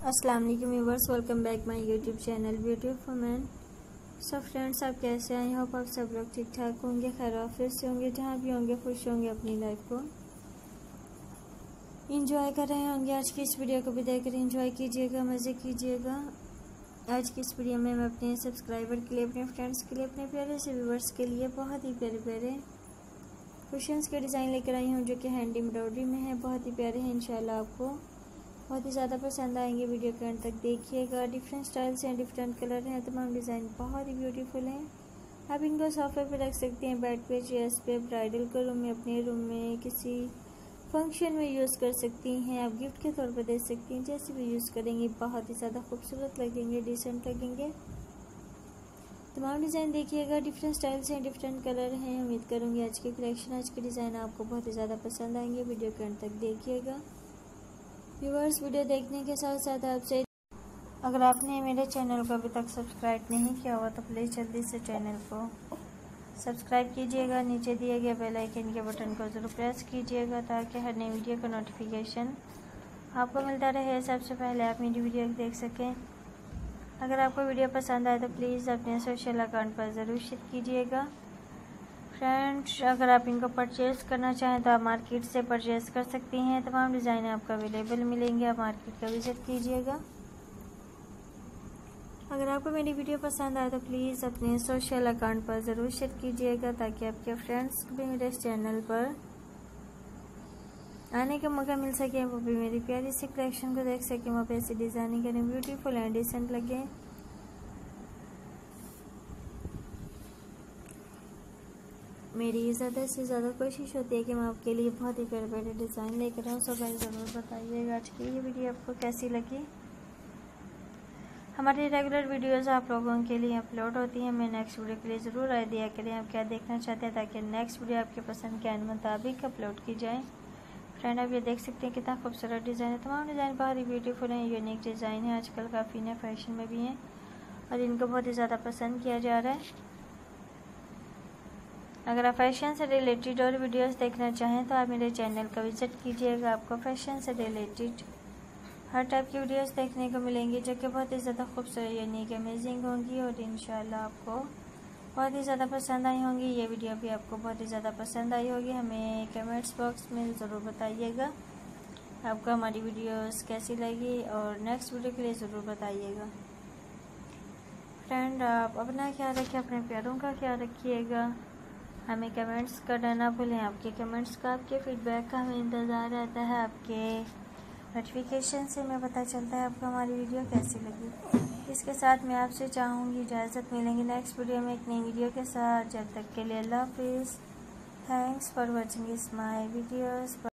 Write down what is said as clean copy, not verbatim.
अस्सलाम वालेकुम viewers, welcome back my YouTube channel beautiful man. सब फ्रेंड्स, आप कैसे हैं? आई होप आप सब लोग ठीक ठाक होंगे, खैर ऑफिस से होंगे, जहाँ भी होंगे खुश होंगे, अपनी लाइफ को एंजॉय कर रहे होंगे। आज की इस वीडियो को भी देखकर एंजॉय कीजिएगा, मज़े कीजिएगा। आज की इस वीडियो में मैं अपने सब्सक्राइबर के लिए, अपने फ्रेंड्स के लिए, अपने प्यारे से व्यूअर्स के लिए बहुत ही प्यारे प्यारे कुशन्स के डिज़ाइन लेकर आई हूँ, जो कि हैंड एम्ब्रॉयडरी में है। बहुत ही प्यारे हैं, इंशाल्लाह आपको बहुत ही ज़्यादा पसंद आएंगे। वीडियो के अंत तक देखिएगा। डिफरेंट स्टाइल्स हैं, डिफरेंट कलर हैं, तमाम डिज़ाइन बहुत ही ब्यूटीफुल हैं। आप इनको सोफे पे रख सकते हैं, बेड पे, चेयर्स पे, ब्राइडल के रूम में, अपने रूम में, किसी फंक्शन में यूज़ कर सकती हैं। आप गिफ्ट के तौर पर दे सकती हैं, जैसे भी यूज़ करेंगे बहुत ही ज़्यादा खूबसूरत लगेंगे, डिसेंट लगेंगे। तमाम डिज़ाइन देखिएगा। डिफरेंट स्टाइल्स हैं, डिफरेंट कलर हैं। उम्मीद करूँगी आज की कलेक्शन, आज के डिज़ाइन आपको बहुत ही ज़्यादा पसंद आएंगे। वीडियो के अंत तक देखिएगा। व्यूअर्स, वीडियो देखने के साथ साथ आपसे, अगर आपने मेरे चैनल को अभी तक सब्सक्राइब नहीं किया हुआ तो प्लीज़ जल्दी से चैनल को सब्सक्राइब कीजिएगा। नीचे दिए गए बेल आइकन के बटन को ज़रूर प्रेस कीजिएगा, ताकि हर नई वीडियो का नोटिफिकेशन आपको मिलता रहे, सबसे पहले आप मेरी वीडियो देख सकें। अगर आपको वीडियो पसंद आए तो प्लीज़ अपने सोशल अकाउंट पर ज़रूर शेयर कीजिएगा। फ्रेंड्स, अगर आप इनको परचेज़ करना चाहें तो आप मार्केट से परचेज़ कर सकती हैं। तमाम डिज़ाइन आपको अवेलेबल मिलेंगे, आप मार्केट का विज़िट कीजिएगा। अगर आपको मेरी वीडियो पसंद आए तो प्लीज़ अपने सोशल अकाउंट पर ज़रूर शेयर कीजिएगा, ताकि आपके फ्रेंड्स को भी मेरे इस चैनल पर आने का मौका मिल सके, वो भी मेरी प्यारी सी कलेक्शन को देख सकें, वो भी ऐसी डिज़ाइनिंग करें, ब्यूटीफुल एंड डिसेंट लगे। मेरी ज़्यादा से ज़्यादा कोशिश होती है कि मैं आपके लिए बहुत ही प्यारे प्यारे डिज़ाइन लेकर आऊँ। सब ज़रूर बताइएगा आज की ये वीडियो आपको कैसी लगी। हमारी रेगुलर वीडियोस आप लोगों के लिए अपलोड होती हैं। मैं नेक्स्ट वीडियो के लिए ज़रूर आइडिया करें आप क्या देखना चाहते हैं, ताकि नेक्स्ट वीडियो आपके पसंद के मुताबिक अपलोड की जाए। फ्रेंड, आप ये देख सकते हैं कितना खूबसूरत डिज़ाइन है। तमाम डिज़ाइन बहुत ही ब्यूटीफुल हैं, यूनिक डिज़ाइन है, आजकल काफ़ी नए फैशन में भी हैं और इनको बहुत ही ज़्यादा पसंद किया जा रहा है। अगर आप फैशन से रिलेटेड और वीडियोस देखना चाहें तो आप मेरे चैनल का विज़िट कीजिएगा। आपको फैशन से रिलेटेड हर टाइप की वीडियोस देखने को मिलेंगी, जो कि बहुत ही ज़्यादा खूबसूरत, यूनिक, अमेजिंग होंगी और इंशाल्लाह आपको बहुत ही ज़्यादा पसंद आई होंगी। ये वीडियो भी आपको बहुत ही ज़्यादा पसंद आई होगी। हमें कमेंट्स बॉक्स में ज़रूर बताइएगा आपको हमारी वीडियोस कैसी लगी, और नेक्स्ट वीडियो के लिए ज़रूर बताइएगा। फ्रेंड, आप अपना ख्याल रखिए, अपने प्यारों का ख्याल रखिएगा। हमें कमेंट्स करना ना भूलें। आपके कमेंट्स का, आपके फीडबैक का हमें इंतज़ार रहता है। आपके नोटिफिकेशन से हमें पता चलता है आपको हमारी वीडियो कैसी लगी। इसके साथ मैं आपसे चाहूँगी इजाज़त, मिलेंगे नेक्स्ट वीडियो में एक नई वीडियो के साथ। जब तक के लिए अल्लाह हाफिज़। Thanks for watching my videos.